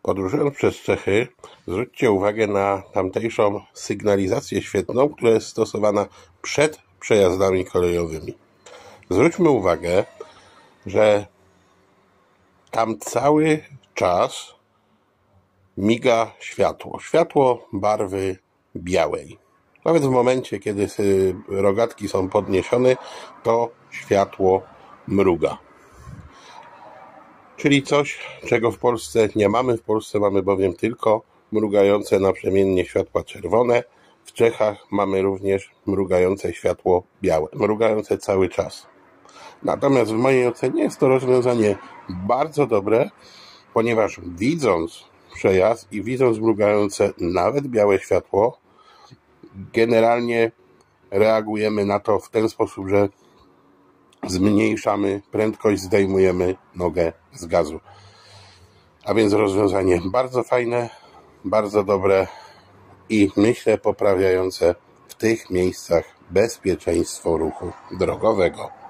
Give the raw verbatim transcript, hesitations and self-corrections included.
Podróżując przez Czechy, zwróćcie uwagę na tamtejszą sygnalizację świetlną, która jest stosowana przed przejazdami kolejowymi. Zwróćmy uwagę, że tam cały czas miga światło. Światło barwy białej. Nawet w momencie, kiedy rogatki są podniesione, to światło mruga. Czyli coś, czego w Polsce nie mamy. W Polsce mamy bowiem tylko mrugające naprzemiennie światła czerwone. W Czechach mamy również mrugające światło białe. Mrugające cały czas. Natomiast w mojej ocenie jest to rozwiązanie bardzo dobre, ponieważ widząc przejazd i widząc mrugające nawet białe światło, generalnie reagujemy na to w ten sposób, że zmniejszamy prędkość, zdejmujemy nogę z gazu. A więc rozwiązanie bardzo fajne, bardzo dobre i myślę poprawiające w tych miejscach bezpieczeństwo ruchu drogowego.